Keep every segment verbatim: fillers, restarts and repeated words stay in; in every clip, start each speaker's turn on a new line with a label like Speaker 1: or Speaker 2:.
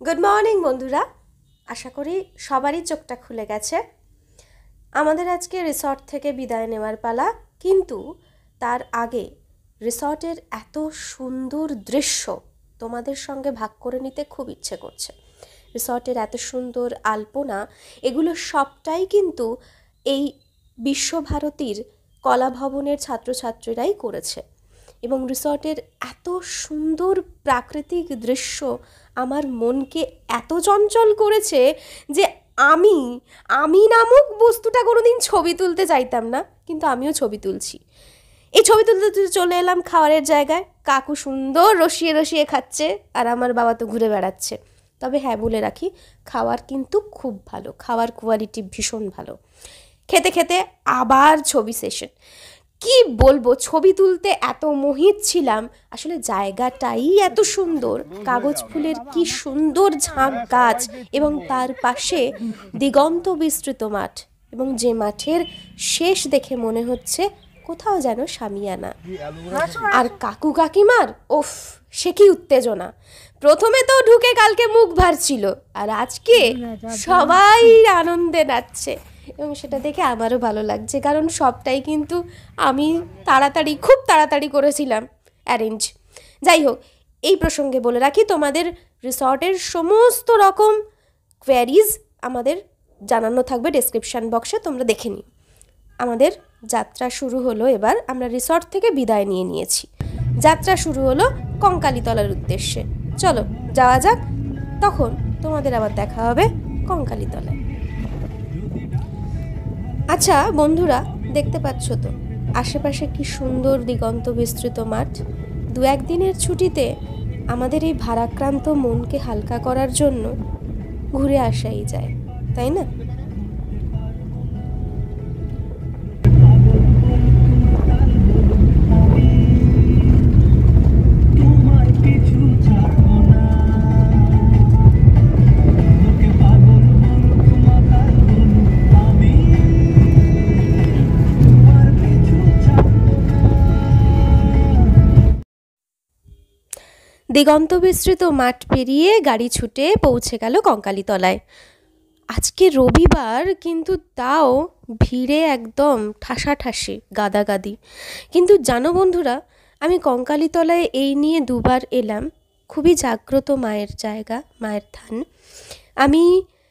Speaker 1: Good morning বন্ধুরা, আশা করি সবারই চোখটা খুলে গেছে। আমাদের আজকে রিসর্ট থেকে বিদায় নেওয়ার পালা, কিন্তু তার আগে রিসর্টের এত সুন্দর দৃশ্য তোমাদের সঙ্গে ভাগ করে নিতে খুব ইচ্ছে করছে। রিসর্টের এত সুন্দর আলপনা, এগুলো সবটাই কিন্তু এই বিশ্বভারতীর কলা ভবনের ছাত্রছাত্রীরাই করেছে। এবং রিসর্টের এত সুন্দর প্রাকৃতিক দৃশ্য আমার মনকে এত চঞ্চল করেছে যে আমি আমি নামক বস্তুটা কোনোদিন ছবি তুলতে চাইতাম না, কিন্তু আমিও ছবি তুলছি। এই ছবি তুলতে তুলতে চলে এলাম খাবারের জায়গায়। কাকু সুন্দর রসিয়ে রসিয়ে খাচ্ছে, আর আমার বাবা তো ঘুরে বেড়াচ্ছে। তবে হ্যাঁ, বলে রাখি, খাবার কিন্তু খুব ভালো, খাবার কোয়ালিটি ভীষণ ভালো। খেতে খেতে আবার ছবি সেশন। কি বলবো, ছবি তুলতে এত মোহিত ছিলাম। আসলে জায়গাটাই এত সুন্দর, কাগজ ফুলের কি সুন্দর ঝাঁক গাছ, এবং তার পাশে দিগন্ত বিস্তৃত মাঠ, এবং যে মাঠের শেষ দেখে মনে হচ্ছে কোথাও যেন শামিয়ানা। আর কাকু কাকিমার ওফ, সে কি উত্তেজনা! প্রথমে তো ঢুকে কালকে মুখ ভারছিল, আর আজকে সবাই আনন্দে নাচছে, এবং সেটা দেখে আমারও ভালো লাগছে। কারণ সবটাই কিন্তু আমি তাড়াতাড়ি খুব তাড়াতাড়ি করেছিলাম অ্যারেঞ্জ। যাই হোক, এই প্রসঙ্গে বলে রাখি, তোমাদের রিসর্টের সমস্ত রকম কোয়ারিজ আমাদের জানানো থাকবে ডেসক্রিপশান বক্সে, তোমরা দেখে নিও। আমাদের যাত্রা শুরু হলো। এবার আমরা রিসর্ট থেকে বিদায় নিয়ে নিয়েছি, যাত্রা শুরু হলো কঙ্কালীতলার উদ্দেশ্যে। চলো যাওয়া যাক, তখন তোমাদের আবার দেখা হবে কঙ্কালীতলায়। আচ্ছা বন্ধুরা, দেখতে পাচ্ছ তো আশেপাশে কি সুন্দর দিগন্ত বিস্তৃত মাঠ। দু একদিনের ছুটিতে আমাদের এই ভারাক্রান্ত মনকে হালকা করার জন্য ঘুরে আসাই যায়, তাই না? দিগন্ত বিস্তৃত মাঠ পেরিয়ে গাড়ি ছুটে পৌঁছে গেল কঙ্কালীতলায়। আজকে রবিবার, কিন্তু তাও ভিড়ে একদম ঠাসাঠাসি, গাদাগাদি। কিন্তু জানো বন্ধুরা, আমি কঙ্কালীতলায় এই নিয়ে দুবার এলাম। খুবই জাগ্রত মায়ের জায়গা, মায়ের থান। আমি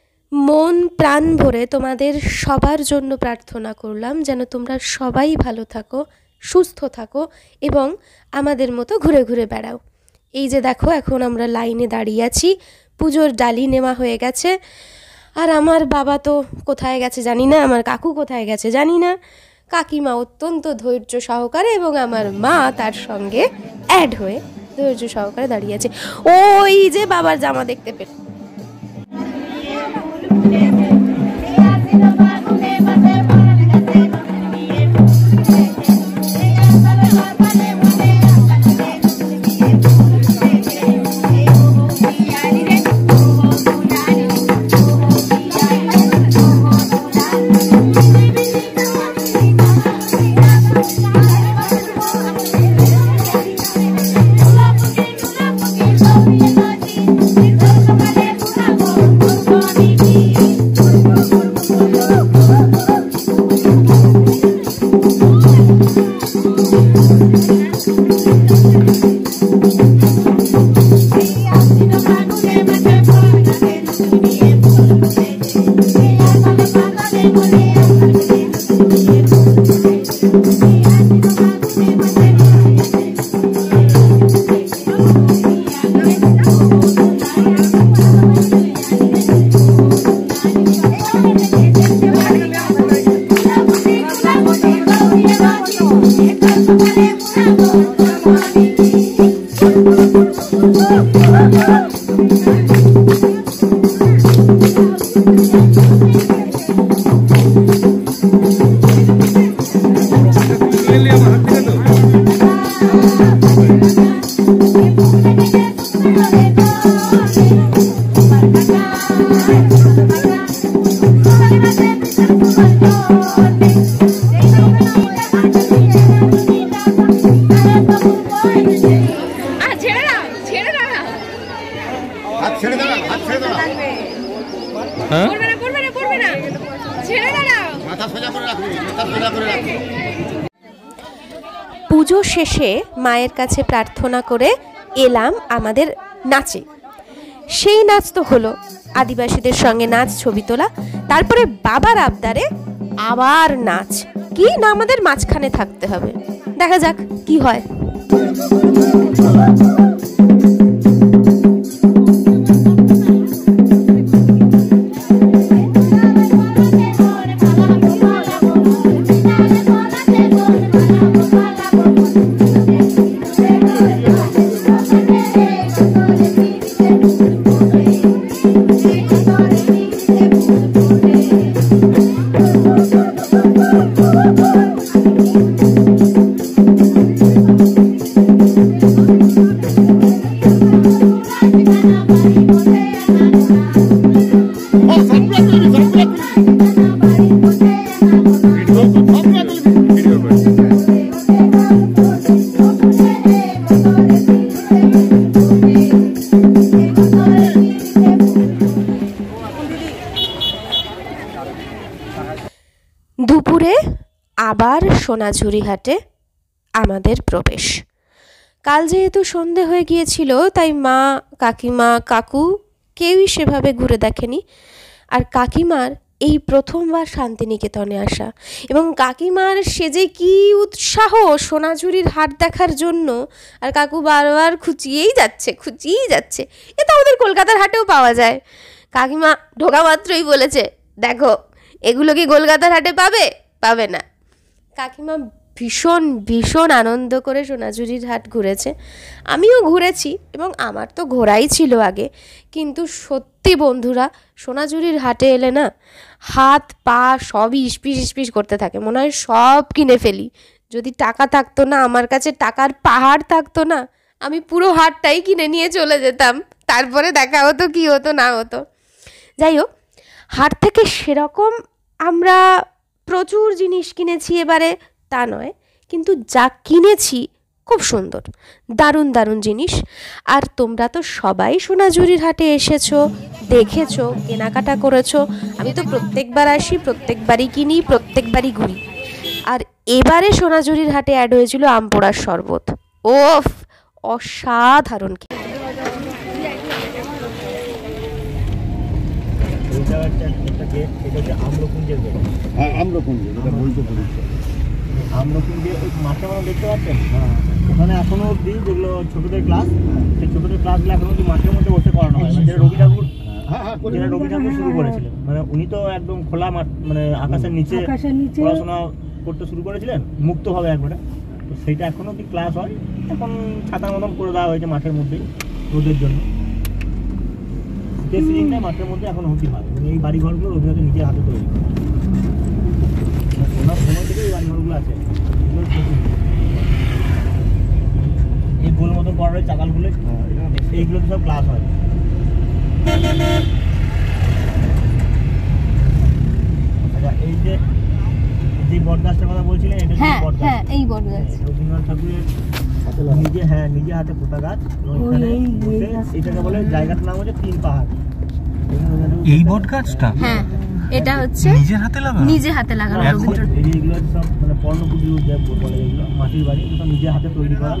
Speaker 1: মন প্রাণ ভরে তোমাদের সবার জন্য প্রার্থনা করলাম যেন তোমরা সবাই ভালো থাকো, সুস্থ থাকো, এবং আমাদের মতো ঘুরে ঘুরে বেড়াও। এই যে দেখো, এখন আমরা লাইনে দাঁড়িয়ে আছি, পুজোর ডালি নেওয়া হয়ে গেছে। আর আমার বাবা তো কোথায় গেছে জানি না, আমার কাকু কোথায় গেছে জানি না, কাকিমা অত্যন্ত ধৈর্য সহকারে, এবং আমার মা তার সঙ্গে অ্যাড হয়ে ধৈর্য সহকারে দাঁড়িয়ে আছে। ওই যে বাবার জামা দেখতে পেল। Thank you. পুজো শেষে মায়ের কাছে প্রার্থনা করে এলাম আমাদের নাচে। সেই নাচ তো হলো, আদিবাসীদের সঙ্গে নাচ, ছবি তোলা, তারপরে বাবার আবদারে আবার নাচ। কি না আমাদের মাঝখানে থাকতে হবে, দেখা যাক কি হয়। দুপুরে আবার সোনাঝুরি হাটে আমাদের প্রবেশ। কাল যেহেতু সন্ধে হয়ে গিয়েছিল, তাই মা, কাকিমা, কাকু কেউই সেভাবে ঘুরে দেখেনি। আর কাকিমার এই প্রথমবার শান্তিনিকেতনে আসা, এবং কাকিমার সে যে কী উৎসাহ সোনাঝুরির হাট দেখার জন্য, আর কাকু বারবার খুঁচিয়েই যাচ্ছে খুঁচিয়েই যাচ্ছে এ তো আমাদের কলকাতার হাটেও পাওয়া যায়। কাকিমা ঢোকা মাত্রই বলেছে, দেখো এগুলো কি কলকাতার হাটে পাবে? পাবে না। কাকিমা ভীষণ ভীষণ আনন্দ করে সোনাঝুরির হাট ঘুরেছে, আমিও ঘুরেছি, এবং আমার তো ঘোরাই ছিল আগে। কিন্তু সত্যি বন্ধুরা, সোনাঝুরির হাটে এলে না হাত পা সবই ইস্পিস ইস্পিস করতে থাকে, মনে হয় সব কিনে ফেলি। যদি টাকা থাকতো না আমার কাছে, টাকার পাহাড় থাকতো না, আমি পুরো হাটটাই কিনে নিয়ে চলে যেতাম, তারপরে দেখা হতো কি হতো না হতো। যাই হোক, হাট থেকে সেরকম আমরা প্রচুর জিনিস কিনেছি এবারে তা নয়, কিন্তু যা কিনেছি খুব সুন্দর, দারুণ দারুণ জিনিস। আর তোমরা তো সবাই সোনাঝুরির হাটে এসেছো, দেখেছো, কেনাকাটা করেছো। আমি তো প্রত্যেকবার আসি, প্রত্যেকবারই কিনি, প্রত্যেকবারই ঘুরি। আর এবারে সোনাঝুরির হাটে অ্যাড হয়েছিল আম পোড়ার শরবত। ওফ, অসাধারণ।
Speaker 2: আমরকুঞ্জে ওই মাঠে আমরা দেখতে পাচ্ছেন, ওখানে এখনো অব্দি যেগুলো ছোটদের ক্লাস, সেই ছোটদের ক্লাসগুলো এখনো অব্দি মাঠের মধ্যে বসে করানো হয়। যেটা রবি ঠাকুর যেটা রবি ঠাকুর শুরু করেছিলেন, মানে উনি তো একদম খোলা মাঠ, মানে আকাশের নিচে পড়াশোনা করতে শুরু করেছিলেন মুক্তভাবে একবারে। তো সেইটা এখনো অব্দি ক্লাস হয়। এখন ছাতার মতন করে দেওয়া হয়েছে মাঠের মধ্যেই রোদের জন্য। শীতের সিজনটা মাঠের মধ্যে এখন অব্দি হয়। এই বাড়িঘরগুলো রবীন্দ্রনাথ নিজের হাতে তৈরি, ওনার সময় থেকে এই বাড়িঘরগুলো আছে। এই গোল মতো করা হয় চাকালগুলো, এইগুলোতে সব ক্লাস হয়। আচ্ছা, এই যে যে বটগাছটার কথা বলছিলেন, এটা এই বটগাছ রবীন্দ্রনাথ ঠাকুরের নিজে হ্যাঁ নিজে হাতে পোতা গাছ। এটাকে বলে, জায়গাটার নাম হচ্ছে তিন পাহাড়।
Speaker 3: এই বটগাছটা
Speaker 1: হ্যাঁ, এটা হচ্ছে
Speaker 3: নিজের হাতে লাগানো,
Speaker 1: নিজে হাতে লাগানো।
Speaker 2: এইগুলো সব মানে পর্ণপুজো বলে, এগুলো মাটির বাড়ি, সব নিজের হাতে তৈরি করা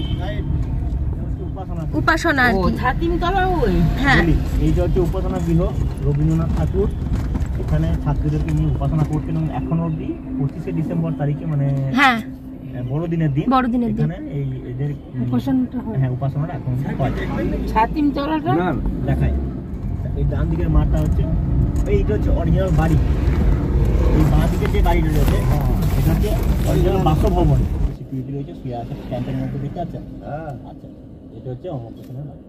Speaker 1: উপাসনা।
Speaker 2: হ্যাঁ, এইটা হচ্ছে উপাসনা গৃহ। রবীন্দ্রনাথ ঠাকুর এখানে ছাত্রীদেরকে নিয়ে উপাসনা করতেন, এবং এখনো অব্দি পঁচিশে ডিসেম্বর তারিখে, মানে
Speaker 1: হ্যাঁ
Speaker 2: বড়দিনের দিন,
Speaker 1: বড়দিনের দিন
Speaker 2: এই এদের উপাসনাটা হয়। হ্যাঁ, উপাসনাটা এখন হয়। ছাতিম তলাটা দেখায়। এই ডান দিকের মাঠটা হচ্ছে, এইটা হচ্ছে অরিজিনাল বাড়ি। এই বাঁ দিকের যে বাড়িটা রয়েছে, এটা হচ্ছে অরিজিনাল বাসভবন। সিকিউরিটি রয়েছে, শুয়ে আছে ক্যাম্পের মধ্যে, দেখতে পাচ্ছেন? আচ্ছা, এটা হচ্ছে অমরকৃষ্ণের বাড়ি।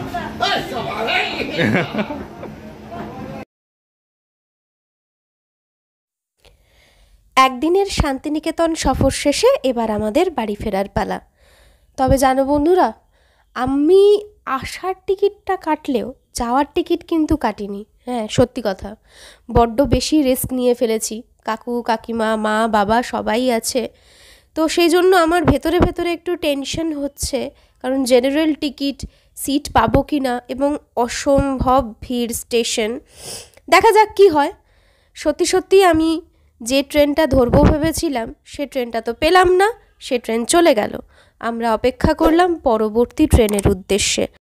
Speaker 1: একদিনের শান্তিনিকেতন সফর শেষে এবার আমাদের বাড়ি ফেরার পালা। তবে জানো বন্ধুরা, আমি আসার টিকিটটা কাটলেও যাওয়ার টিকিট কিন্তু কাটিনি। হ্যাঁ, সত্যি কথা, বড্ড বেশি রিস্ক নিয়ে ফেলেছি। কাকু, কাকিমা, মা, বাবা সবাই আছে, তো সেই জন্য আমার ভেতরে ভেতরে একটু টেনশন হচ্ছে, কারণ জেনারেল টিকিট, সিট পাবো কি না, এবং অসম্ভব ভিড় স্টেশন। দেখা যাক কি হয়। সত্যি সত্যি আমি যে ট্রেনটা ধরবো ভেবেছিলাম সে ট্রেনটা তো পেলাম না, সে ট্রেন চলে গেল। আমরা অপেক্ষা করলাম পরবর্তী ট্রেনের উদ্দেশ্যে।